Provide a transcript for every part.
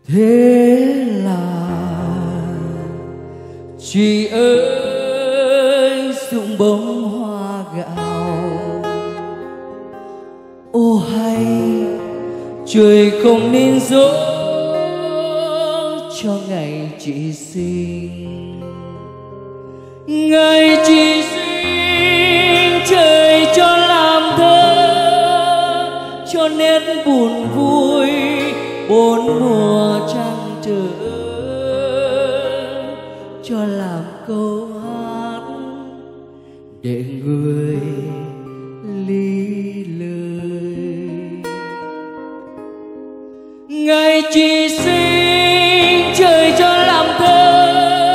Thế là chị ơi rụng bông hoa gạo. Ô hay trời không nên dỗ cho ngày chị sinh. Ngày chị sinh trời cho làm thơ cho nét buồn vui bốn mùa trăng trở, cho làm câu hát để người ly lời. Ngày chị sinh trời cho làm thơ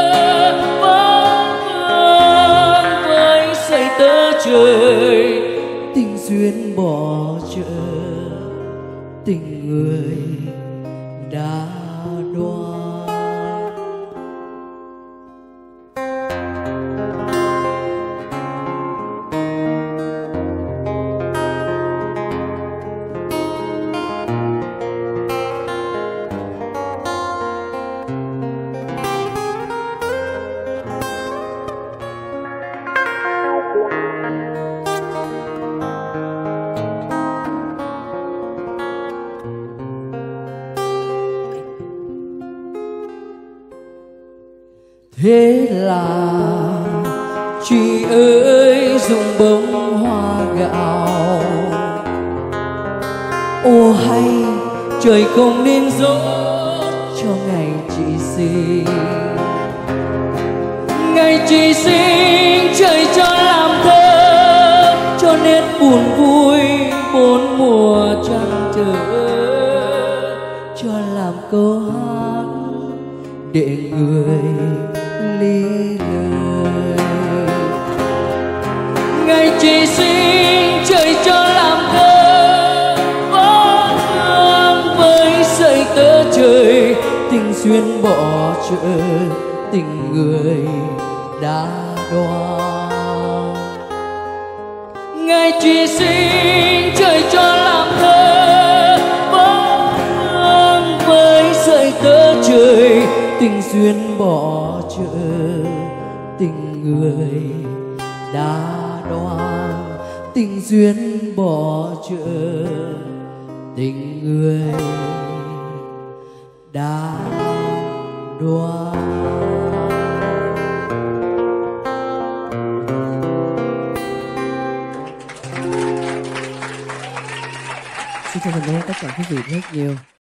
vang với xây tơ trời, tình duyên bỏ chợ tình người đã đoán. Thế là chị ơi rụng bông hoa gạo. Ô hay trời không nên dỗ cho ngày chị sinh. Ngày chị sinh trời cho làm thơ cho nét buồn vui bốn mùa trăng trở, cho làm câu hát để người ly lời. Ngày chị sinh trời cho làm thơ vang hương với sợi tơ trời, tình duyên bỏ chợ tình người đã đoán. Ngày chị sinh trời cho làm thơ vang hương với sợi tơ trời, tình duyên bỏ chợ tình người đã đoán. Tình duyên bỏ chợ tình người đã đoán. Xin chân thành cảm ơn tất cả quý vị rất nhiều.